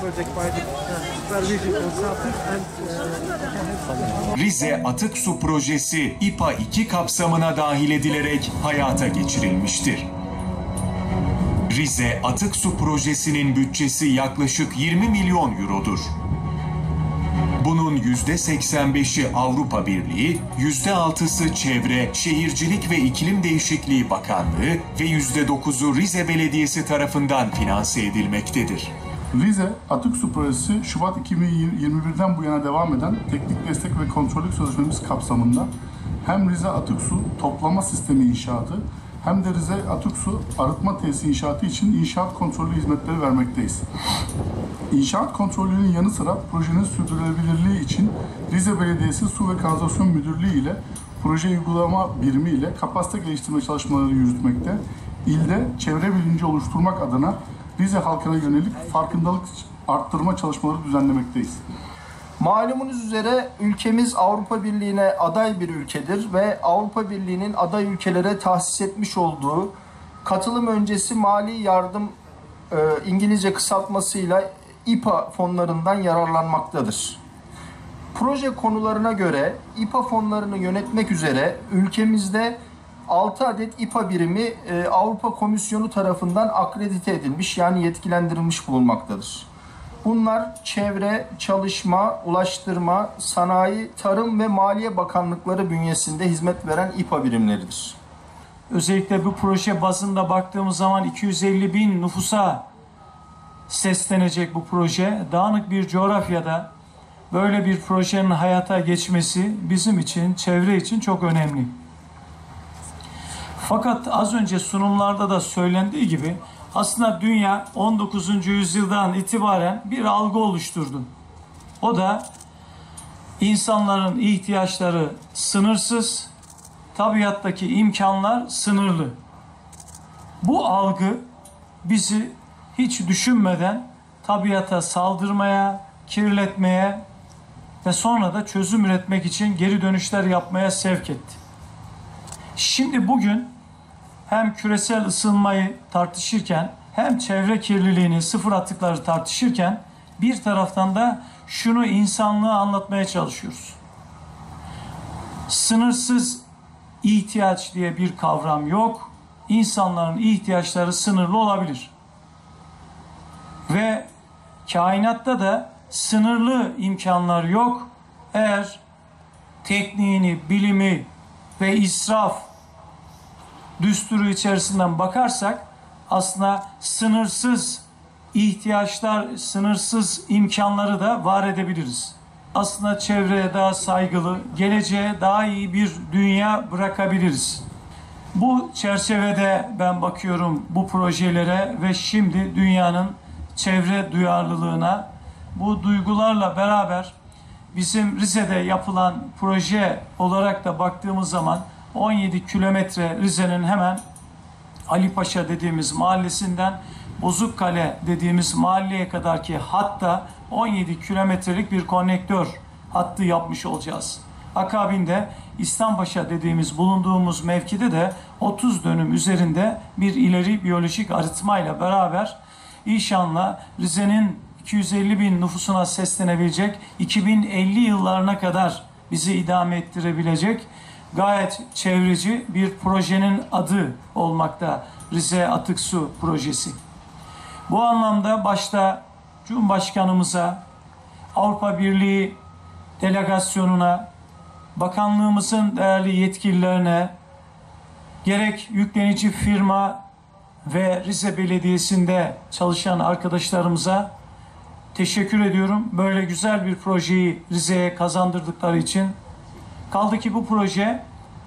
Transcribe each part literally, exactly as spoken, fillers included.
Rize Atık Su Projesi İ P A iki kapsamına dahil edilerek hayata geçirilmiştir. Rize Atık Su Projesi'nin bütçesi yaklaşık yirmi milyon eurodur. Bunun yüzde seksen beşi Avrupa Birliği, yüzde altısı Çevre, Şehircilik ve İklim Değişikliği Bakanlığı ve yüzde dokuzu Rize Belediyesi tarafından finanse edilmektedir. Rize Atık Su Projesi, Şubat iki bin yirmi bir'den bu yana devam eden teknik destek ve kontrollük sözleşmemiz kapsamında hem Rize Atık Su Toplama Sistemi inşaatı hem de Rize Atık Su Arıtma Tesisi inşaatı için inşaat kontrolü hizmetleri vermekteyiz. İnşaat kontrolünün yanı sıra projenin sürdürülebilirliği için Rize Belediyesi Su ve Kanalizasyon Müdürlüğü ile proje uygulama birimi ile kapasite geliştirme çalışmaları yürütmekte, ilde çevre bilinci oluşturmak adına Rize halkına yönelik farkındalık arttırma çalışmaları düzenlemekteyiz. Malumunuz üzere ülkemiz Avrupa Birliği'ne aday bir ülkedir ve Avrupa Birliği'nin aday ülkelere tahsis etmiş olduğu katılım öncesi mali yardım e, İngilizce kısaltmasıyla İ P A fonlarından yararlanmaktadır. Proje konularına göre İ P A fonlarını yönetmek üzere ülkemizde altı adet İ P A birimi e, Avrupa Komisyonu tarafından akredite edilmiş, yani yetkilendirilmiş bulunmaktadır. Bunlar Çevre, Çalışma, Ulaştırma, Sanayi, Tarım ve Maliye Bakanlıkları bünyesinde hizmet veren İ P A birimleridir. Özellikle bu proje bazında baktığımız zaman iki yüz elli bin nüfusa seslenecek bu proje. Dağınık bir coğrafyada böyle bir projenin hayata geçmesi bizim için, çevre için çok önemli. Fakat az önce sunumlarda da söylendiği gibi aslında dünya on dokuzuncu yüzyıldan itibaren bir algı oluşturdu. O da insanların ihtiyaçları sınırsız, tabiattaki imkanlar sınırlı. Bu algı bizi hiç düşünmeden tabiata saldırmaya, kirletmeye ve sonra da çözüm üretmek için geri dönüşler yapmaya sevk etti. Şimdi bugün hem küresel ısınmayı tartışırken hem çevre kirliliğini, sıfır atıkları tartışırken bir taraftan da şunu insanlığa anlatmaya çalışıyoruz. Sınırsız ihtiyaç diye bir kavram yok. İnsanların ihtiyaçları sınırlı olabilir. Ve kainatta da sınırlı imkanlar yok. Eğer tekniğini, bilimi ve israf düsturu içerisinden bakarsak aslında sınırsız ihtiyaçlar, sınırsız imkanları da var edebiliriz. Aslında çevreye daha saygılı, geleceğe daha iyi bir dünya bırakabiliriz. Bu çerçevede ben bakıyorum bu projelere ve şimdi dünyanın çevre duyarlılığına, bu duygularla beraber bizim Rize'de yapılan proje olarak da baktığımız zaman on yedi kilometre Rize'nin hemen Ali Paşa dediğimiz mahallesinden Bozukkale dediğimiz mahalleye kadar ki hatta on yedi kilometrelik bir konnektör hattı yapmış olacağız. Akabinde İslampaşa dediğimiz bulunduğumuz mevkide de otuz dönüm üzerinde bir ileri biyolojik arıtmayla beraber inşallah Rize'nin iki yüz elli bin nüfusuna seslenebilecek, iki bin elli yıllarına kadar bizi idame ettirebilecek gayet çevreci bir projenin adı olmakta, Rize Atık Su Projesi. Bu anlamda başta Cumhurbaşkanımıza, Avrupa Birliği delegasyonuna, bakanlığımızın değerli yetkililerine, gerek yüklenici firma ve Rize Belediyesi'nde çalışan arkadaşlarımıza teşekkür ediyorum. Böyle güzel bir projeyi Rize'ye kazandırdıkları için. Kaldı ki bu proje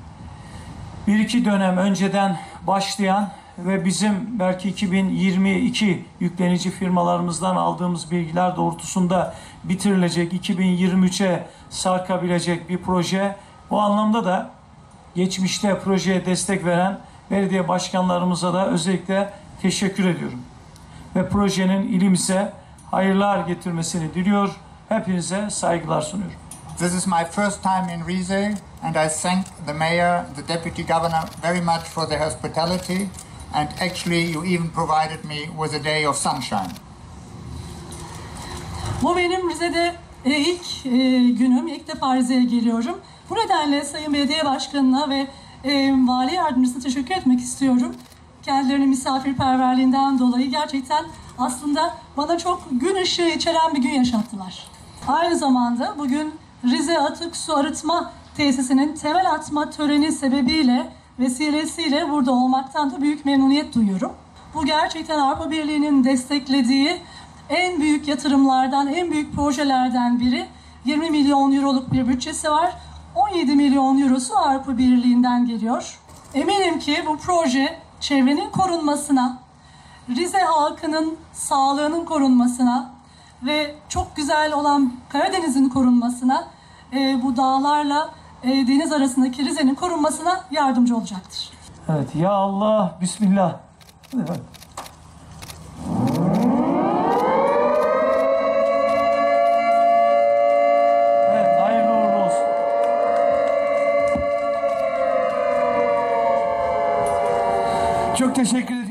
bir iki dönem önceden başlayan ve bizim belki iki bin yirmi iki yüklenici firmalarımızdan aldığımız bilgiler doğrultusunda bitirilecek, iki bin yirmi üçe sarkabilecek bir proje. Bu anlamda da geçmişte projeye destek veren belediye başkanlarımıza da özellikle teşekkür ediyorum. Ve projenin ilimize hayırlar getirmesini diliyor. Hepinize saygılar sunuyorum. This is my first time in Rize, and I thank the mayor, the deputy governor very much for their hospitality, and actually you even provided me with a day of sunshine. Bu benim Rize'de e, ilk e, günüm, ilk defa Rize'ye geliyorum. Bu nedenle Sayın Belediye Başkanı'na ve e, Vali Yardımcısına teşekkür etmek istiyorum. Kendilerinin misafirperverliğinden dolayı gerçekten aslında bana çok gün ışığı içeren bir gün yaşattılar. Aynı zamanda bugün Rize Atık Su Arıtma Tesisi'nin temel atma töreni sebebiyle, vesilesiyle burada olmaktan da büyük memnuniyet duyuyorum. Bu gerçekten Avrupa Birliği'nin desteklediği en büyük yatırımlardan, en büyük projelerden biri. yirmi milyon euroluk bir bütçesi var. on yedi milyon eurosu Avrupa Birliği'nden geliyor. Eminim ki bu proje çevrenin korunmasına, Rize halkının sağlığının korunmasına ve çok güzel olan Karadeniz'in korunmasına, e, bu dağlarla e, deniz arasındaki Rize'nin korunmasına yardımcı olacaktır. Evet, ya Allah, Bismillah. Evet. Evet, hayırlı uğurlu olsun. Çok teşekkür ederim.